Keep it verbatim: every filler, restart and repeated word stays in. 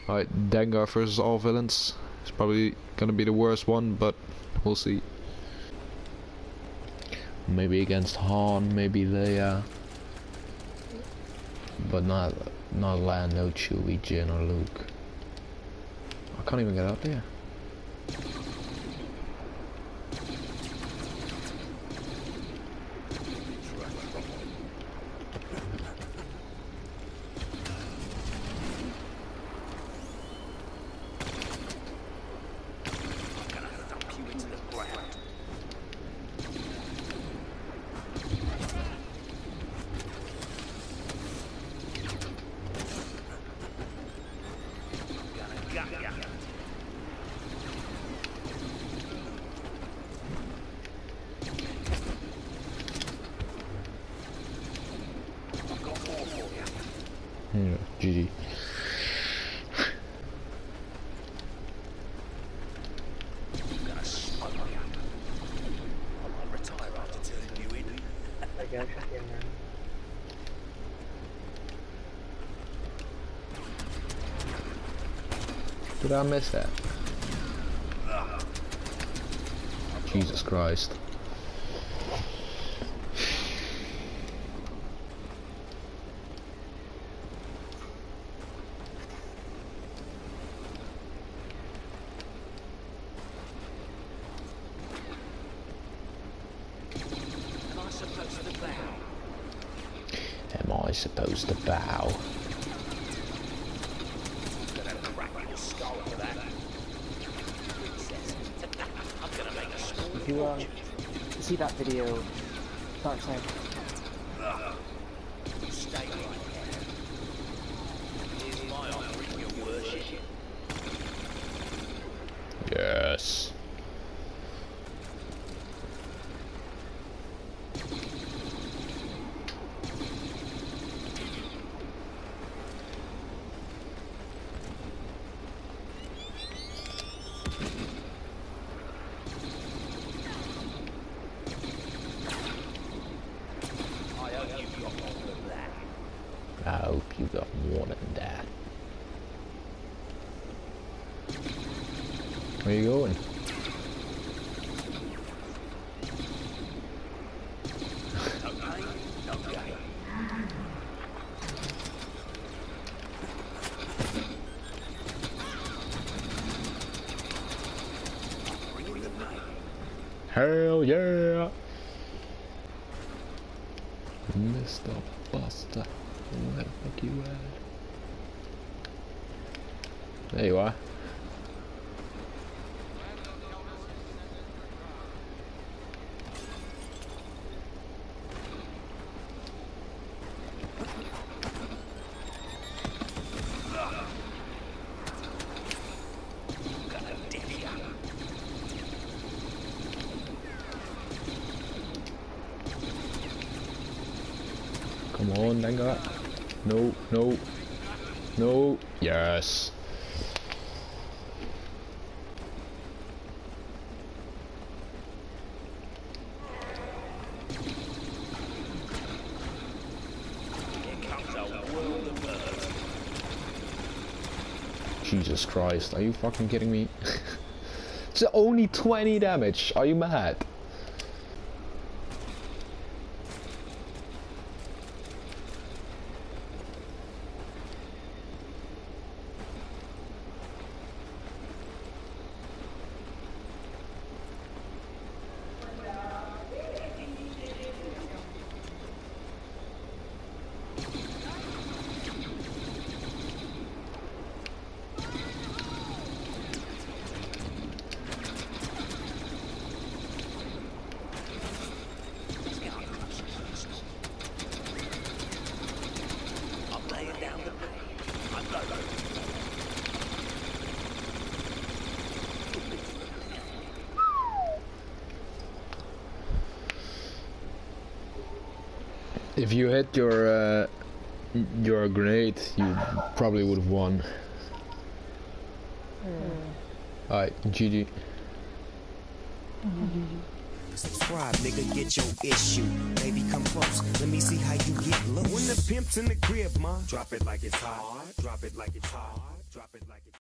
Alright, Dengar versus all villains. It's probably gonna be the worst one, but we'll see. Maybe against Han, maybe Leia. But not not Lando, Chewie, Jin, or Luke. I can't even get out there. Yeah, G G. Did I miss that? Jesus Christ. Am I supposed to bow? If you uh, see that video, Dark Side. Stay right there. Here's my offering, your worship. Yes. I hope you got more than that. Where you going? Hell yeah! Mister Buster. Where the fuck you at? There you are. Come on, Dengar. No, no, no. Yes. Jesus Christ, are you fucking kidding me? It's only twenty damage. Are you mad? If you hit your uh, your grenade, you probably would have won. Mm. Alright, G G. Mm-hmm. Subscribe, nigga, get your issue. Baby, come close. Let me see how you get low. When the pimp's in the crib, ma, drop it like it's hot. Drop it like it's hot. Drop it like it.